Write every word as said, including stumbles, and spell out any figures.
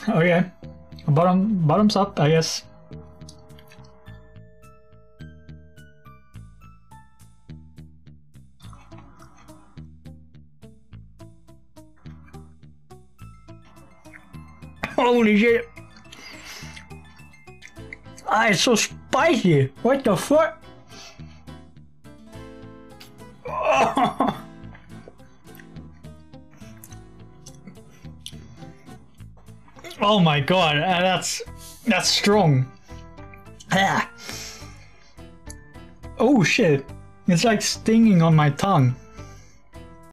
Okay. Bottom, bottoms up, I guess. Holy shit! Ah, it's so spicy! What the fuck? Oh, oh my god, uh, that's that's strong. Ah. Oh shit! It's like stinging on my tongue.